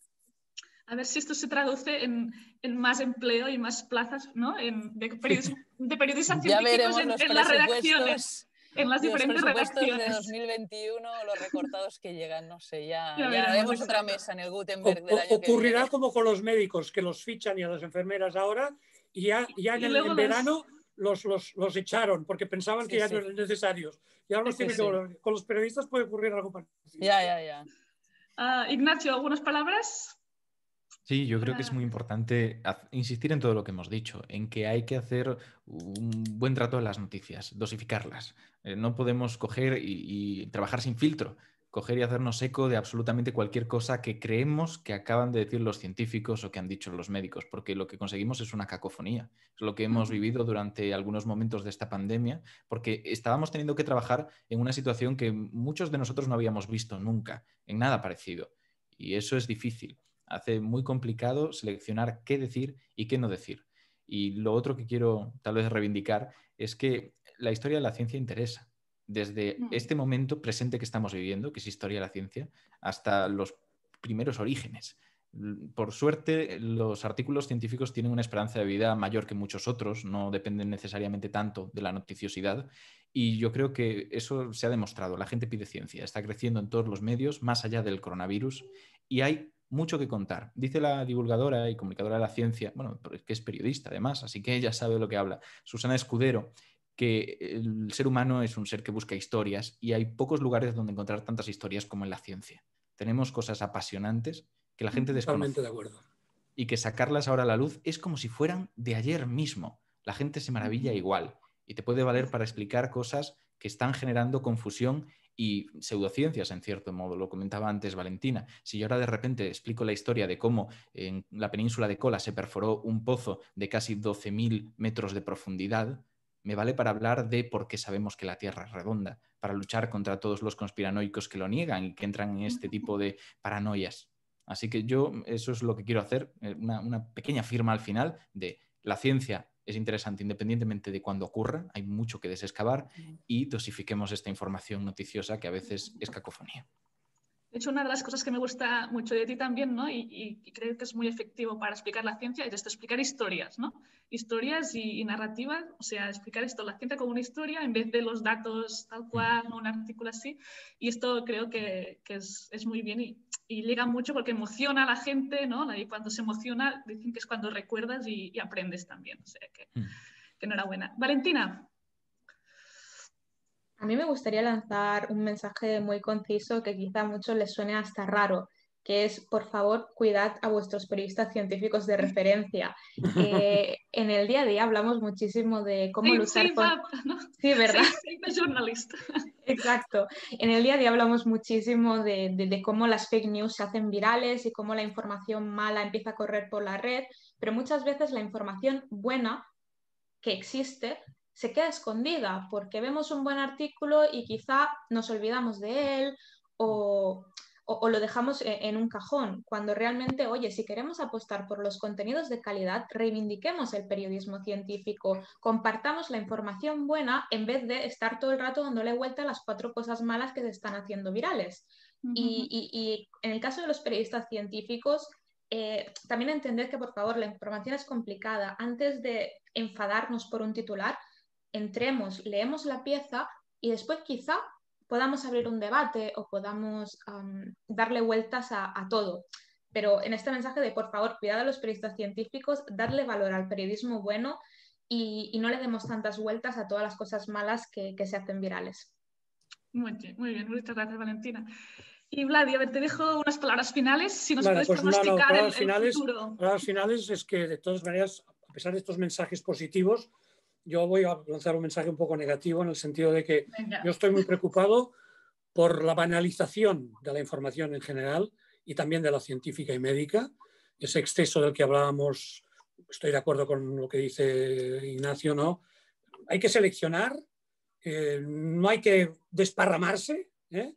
B: A ver si esto se traduce en, en más empleo y más plazas, ¿no?, en, de, periodismo, de periodistas
C: Ya
B: científicos
C: veremos
B: en,
C: los
B: en las redacciones. En las
C: de los
B: diferentes
C: presupuestos
B: redacciones.
C: de dos mil veintiuno, los recortados que llegan, no sé, ya,
B: Ya
C: ya
B: veremos,
C: haremos
B: exacto.
C: otra mesa en el
F: O,
C: Gutenberg del
F: o,
C: año que
F: ocurrirá
C: viene.
F: como con los médicos, que los fichan y a las enfermeras ahora, y ya, ya en,
B: Y
F: el,
B: luego
F: en
B: los-
F: verano los, los, los echaron porque pensaban
C: Sí,
F: que ya
C: sí.
F: no eran necesarios. Y ahora los
C: Sí,
F: tienen
C: sí.
F: que volver. Con los periodistas puede ocurrir algo parecido.
C: Ya, ya, ya.
B: Ah, Ignacio, ¿algunas palabras?
D: Sí, yo creo que es
B: Para-
D: muy importante haz- insistir en todo lo que hemos dicho, en que hay que hacer un buen trato de las noticias, dosificarlas. Eh, no podemos coger y, y trabajar sin filtro, coger y hacernos eco de absolutamente cualquier cosa que creemos que acaban de decir los científicos o que han dicho los médicos, porque lo que conseguimos es una cacofonía. Es lo que hemos vivido durante algunos momentos de esta pandemia, porque estábamos teniendo que trabajar en una situación que muchos de nosotros no habíamos visto nunca, en nada parecido. Y eso es difícil. Hace muy complicado seleccionar qué decir y qué no decir. Y lo otro que quiero tal vez reivindicar es que la historia de la ciencia interesa. Desde este momento presente que estamos viviendo, que es historia de la ciencia, hasta los primeros orígenes. Por suerte, los artículos científicos tienen una esperanza de vida mayor que muchos otros, no dependen necesariamente tanto de la noticiosidad, y yo creo que eso se ha demostrado. La gente pide ciencia, está creciendo en todos los medios, más allá del coronavirus, y hay mucho que contar. Dice la divulgadora y comunicadora de la ciencia, bueno, que es periodista además, así que ella sabe de lo que habla, Susana Escudero, que el ser humano es un ser que busca historias y hay pocos lugares donde encontrar tantas historias como en la ciencia. Tenemos cosas apasionantes que la gente desconoce.
F: Totalmente de acuerdo.
D: Y que sacarlas ahora a la luz es como si fueran de ayer mismo. La gente se maravilla igual y te puede valer para explicar cosas que están generando confusión y pseudociencias, en cierto modo. Lo comentaba antes Valentina. Si yo ahora de repente explico la historia de cómo en la península de Kola se perforó un pozo de casi doce mil metros de profundidad, me vale para hablar de por qué sabemos que la Tierra es redonda, para luchar contra todos los conspiranoicos que lo niegan y que entran en este tipo de paranoias. Así que yo eso es lo que quiero hacer, una, una pequeña firma al final de la ciencia es interesante independientemente de cuándo ocurra, hay mucho que desexcavar y dosifiquemos esta información noticiosa que a veces es cacofonía.
B: De hecho, una de las cosas que me gusta mucho de ti también, ¿no?, y, y creo que es muy efectivo para explicar la ciencia, es esto, explicar historias, ¿no? Historias y, y narrativas, o sea, explicar esto, la ciencia como una historia en vez de los datos tal cual, mm. un artículo así. Y esto creo que, que es, es muy bien y, y liga mucho porque emociona a la gente, ¿no? Y cuando se emociona, dicen que es cuando recuerdas y, y aprendes también. O sea, que, mm. que enhorabuena. Valentina.
E: A mí me gustaría lanzar un mensaje muy conciso que quizá a muchos les suene hasta raro, que es, por favor, cuidad a vuestros periodistas científicos de referencia. Eh, en el día a día hablamos muchísimo de cómo
B: Save,
E: luchar
B: save
E: con...
B: up, ¿no?
E: Sí, ¿verdad?
B: Save, save the journalist.
E: Exacto. En el día a día hablamos muchísimo de, de, de cómo las fake news se hacen virales y cómo la información mala empieza a correr por la red, pero muchas veces la información buena que existe se queda escondida porque vemos un buen artículo y quizá nos olvidamos de él o, o, o lo dejamos en, en un cajón, cuando realmente, oye, si queremos apostar por los contenidos de calidad, reivindiquemos el periodismo científico, compartamos la información buena en vez de estar todo el rato dándole vuelta a las cuatro cosas malas que se están haciendo virales. Uh-huh. y, y, y en el caso de los periodistas científicos, Eh, también entender que, por favor, la información es complicada. Antes de enfadarnos por un titular, entremos, leemos la pieza y después quizá podamos abrir un debate o podamos um, darle vueltas a, a todo. Pero en este mensaje de, por favor, cuidad a los periodistas científicos, darle valor al periodismo bueno y, y no le demos tantas vueltas a todas las cosas malas que, que se hacen virales.
B: Muy bien, muy bien. Muchas gracias, Valentina. Y Vladi, a ver, te dejo unas palabras finales, si nos
F: vale,
B: puedes
F: pues
B: pronosticar
F: no, no,
B: el, el
F: finales,
B: futuro.
F: Palabras finales es que, de todas maneras, a pesar de estos mensajes positivos, yo voy a lanzar un mensaje un poco negativo en el sentido de que Venga. Yo estoy muy preocupado por la banalización de la información en general y también de la científica y médica. Ese exceso del que hablábamos, estoy de acuerdo con lo que dice Ignacio, ¿no? Hay que seleccionar, eh, no hay que desparramarse, ¿eh?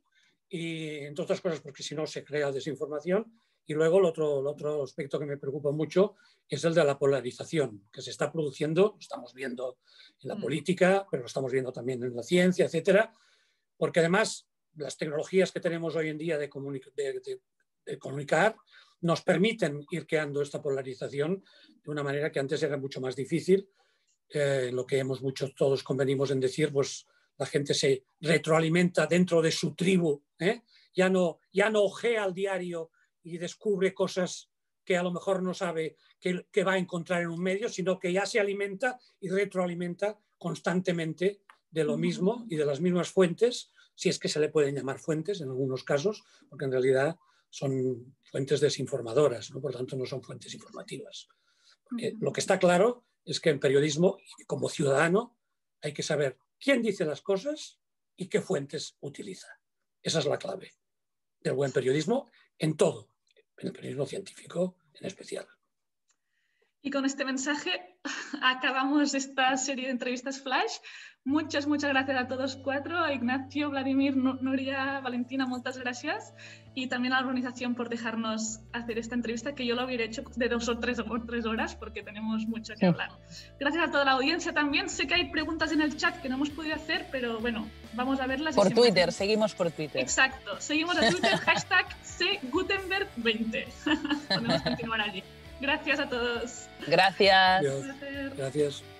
F: Y entre otras cosas porque si no se crea desinformación. Y luego el otro, el otro aspecto que me preocupa mucho es el de la polarización que se está produciendo, lo estamos viendo en la política, pero lo estamos viendo también en la ciencia, etcétera, porque además las tecnologías que tenemos hoy en día de, comunic de, de, de comunicar nos permiten ir creando esta polarización de una manera que antes era mucho más difícil. Eh, lo que hemos muchos todos convenimos en decir, pues la gente se retroalimenta dentro de su tribu, ¿eh? ya, no, ya no ojea al diario y descubre cosas que a lo mejor no sabe que, que va a encontrar en un medio, sino que ya se alimenta y retroalimenta constantemente de lo mismo y de las mismas fuentes, si es que se le pueden llamar fuentes en algunos casos, porque en realidad son fuentes desinformadoras, ¿no? Por lo tanto no son fuentes informativas. Porque lo que está claro es que en periodismo, como ciudadano, hay que saber quién dice las cosas y qué fuentes utiliza. Esa es la clave del buen periodismo en todo, en el periodismo científico en especial.
B: Y con este mensaje acabamos esta serie de entrevistas Flash. Muchas, muchas gracias a todos cuatro, a Ignacio, Vladimir, Nuria, Valentina, muchas gracias. Y también a la organización por dejarnos hacer esta entrevista, que yo lo hubiera hecho de dos o tres, o tres horas, porque tenemos mucho que hablar. Gracias a toda la audiencia también. Sé que hay preguntas en el chat que no hemos podido hacer, pero bueno, vamos a verlas.
C: Por Twitter, seguimos por Twitter.
B: Exacto, seguimos a Twitter, hashtag C Gutenberg veinte. Podemos continuar allí. Gracias a todos.
C: Gracias.
F: Gracias. Gracias.